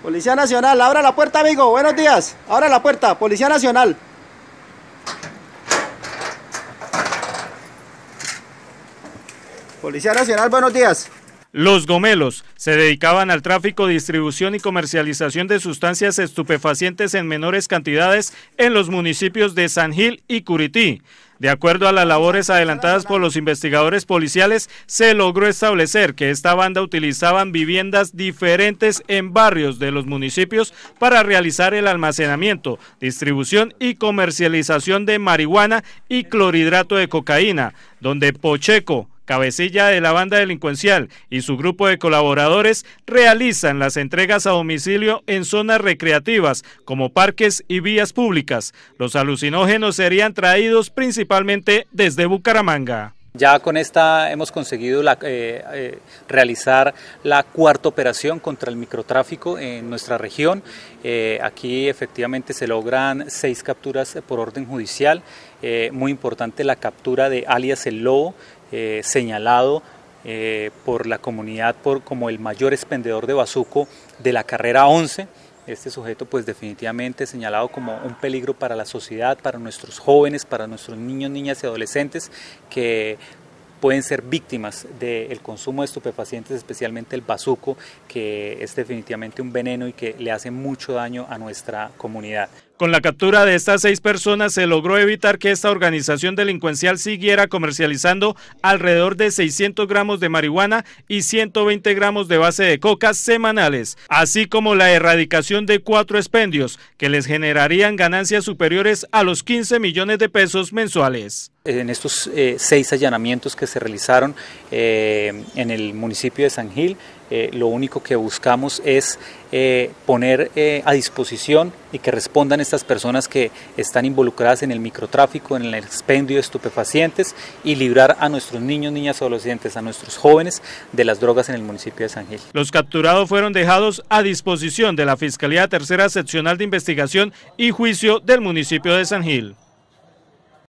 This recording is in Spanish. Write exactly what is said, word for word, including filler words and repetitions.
Policía Nacional, abra la puerta, amigo. Buenos días. Abra la puerta, Policía Nacional. Policía Nacional, buenos días. Los gomelos se dedicaban al tráfico, distribución y comercialización de sustancias estupefacientes en menores cantidades en los municipios de San Gil y Curití. De acuerdo a las labores adelantadas por los investigadores policiales, se logró establecer que esta banda utilizaban viviendas diferentes en barrios de los municipios para realizar el almacenamiento, distribución y comercialización de marihuana y clorhidrato de cocaína, donde Pocheco, cabecilla de la banda delincuencial, y su grupo de colaboradores realizan las entregas a domicilio en zonas recreativas como parques y vías públicas. Los alucinógenos serían traídos principalmente desde Bucaramanga. Ya con esta hemos conseguido la, eh, eh, realizar la cuarta operación contra el microtráfico en nuestra región. Eh, aquí efectivamente se logran seis capturas por orden judicial. Eh, muy importante la captura de alias El Lobo, eh, señalado eh, por la comunidad por, como el mayor expendedor de bazuco de la carrera once. Este sujeto pues definitivamente señalado como un peligro para la sociedad, para nuestros jóvenes, para nuestros niños, niñas y adolescentes que pueden ser víctimas del consumo de estupefacientes, especialmente el bazuco, que es definitivamente un veneno y que le hace mucho daño a nuestra comunidad. Con la captura de estas seis personas se logró evitar que esta organización delincuencial siguiera comercializando alrededor de seiscientos gramos de marihuana y ciento veinte gramos de base de coca semanales, así como la erradicación de cuatro expendios que les generarían ganancias superiores a los quince millones de pesos mensuales. En estos eh, seis allanamientos que se realizaron eh, en el municipio de San Gil, eh, lo único que buscamos es eh, poner eh, a disposición y que respondan estas personas que están involucradas en el microtráfico, en el expendio de estupefacientes y librar a nuestros niños, niñas, adolescentes, a nuestros jóvenes de las drogas en el municipio de San Gil. Los capturados fueron dejados a disposición de la Fiscalía Tercera Seccional de Investigación y Juicio del municipio de San Gil.